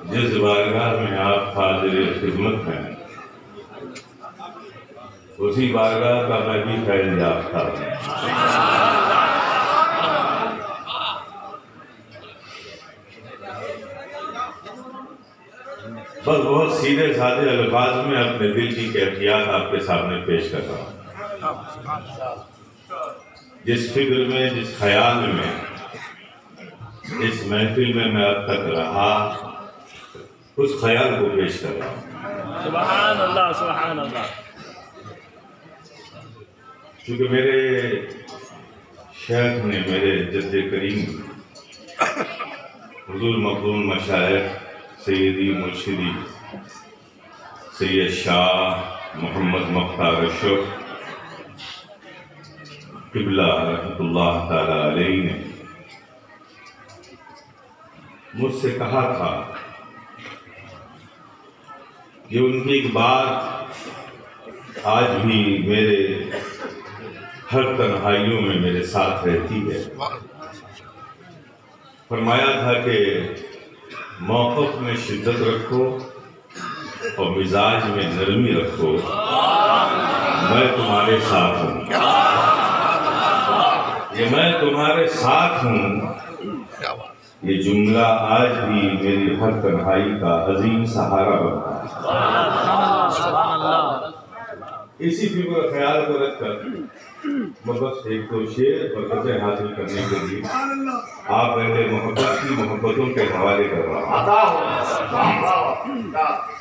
جس بارگاہ میں آپ حاضر خدمت ہیں اسی بارگاہ کا میں بھی فیض یافتہ ہوں۔ بس بہت سیدھے سادے الفاظ میں اپنے دل کی کیفیات آپ کے سامنے پیش کر رہا ہوں۔ جس فکر میں، جس خیال میں، اس محفل میں اب تک رہا، اس خیال کو پیش کر رہا ہوں۔ سبحان اللہ، سبحان اللہ۔ کیونکہ میرے شیخ نے، میرے جد کریم حضور مخدوم مشائخ سیدی مرشدی سید شاہ محمد مختار اشرف قبلہ رحمۃ اللہ تعالی علیہ نے مجھ سے کہا تھا کہ ان کی ایک بات آج بھی میرے ہر تنہائیوں میں میرے ساتھ رہتی ہے۔ فرمایا تھا کہ موقف میں شدت رکھو اور مزاج میں نرمی رکھو، میں تمہارے ساتھ ہوں۔ یہ میں تمہارے ساتھ ہوں، یہ جملہ آج بھی میری ہر تنہائی کا عظیم سہارا بنتا ہے۔ اسی فکر و خیال کو رکھ کر میں بس ایک دو شعر اور غزلیں حاصل کرنے کے لیے آپ اہل محبت کی محبتوں کے حوالے کر رہا ہوں۔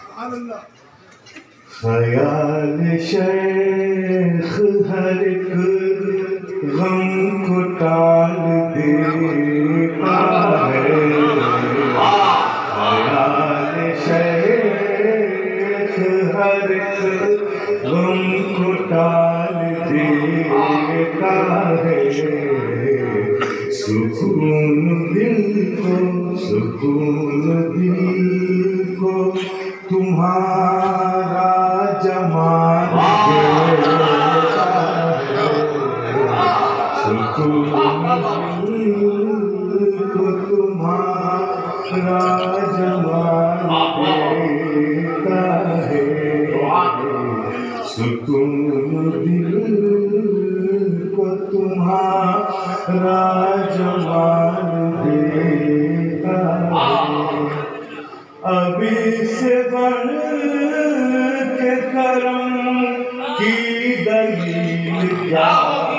خیال شیخ ہر ایک غم کو ٹال دیتا ہے، خیال شیخ ہر ایک غم کو ٹال دیتا ہے، سکون دل کو، سکون دل کو تمہارا جمال دیتا ہے، سکون دل کو تمہارا جمال دیتا ہے، سکون دل کو تمہارا جمال دیتا ہے۔ ابھی سے بڑھ کے کرم کی دلیل کیا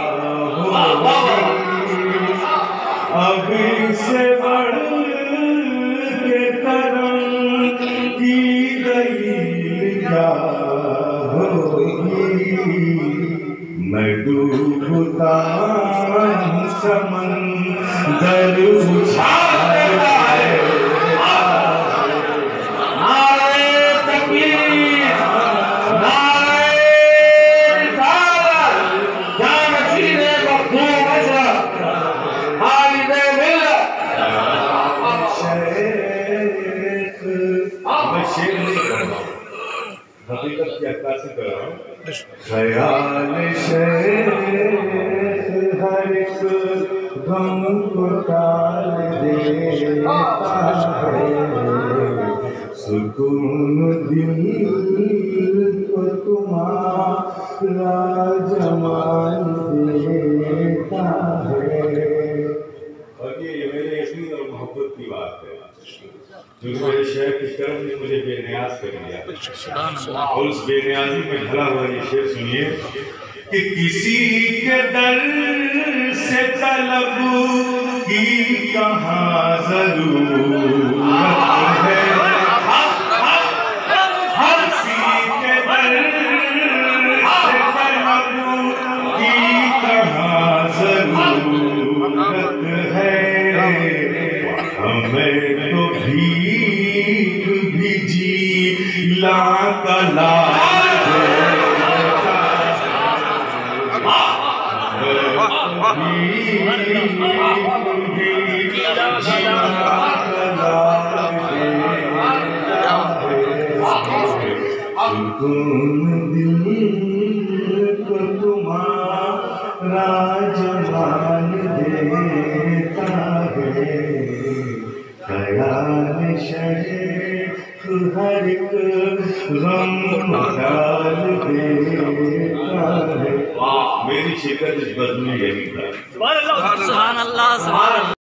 ہوگی، ابھی سے بڑھ کے کرم کی دلیل کیا ہوگی، میں ڈوبتا ہوں سمندر اچھال ہے، حقیقت کی عکاسی کر رہا ہوں۔ خیال شیخ ہر ایک غم کو ٹال دیتا ہے، سکون دل کو تمہارا جمال دیتا ہے۔ اور یہ میرے یقین اور محبت کی بات ہے، کیونکہ میرے شیخ کی کرم نے مجھے بے نیاز کر دیا، اور اس بے نیازی میں ڈھلا ہوا یہ شعر سنیے کہ کسی کے در سے طلب کی کہاں ضرورت ہے، ہر کسی کے در سے طلب کی کہاں ضرورت ہے، ہمیں تو بھیک بھی جی لا کا لاج دیتا سکون دل کو تمہارا جمال دیتا ہے، خیال شیخ غم ڈال دیتا ہے. میری شرکت اس بزم میں یہی تھا. سبحان اللہ سبحان اللہ.